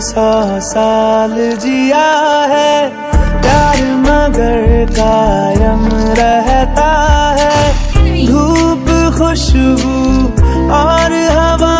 100 साल जिया है, प्यार मगर कायम रहता है। धूप खुशबू और हवा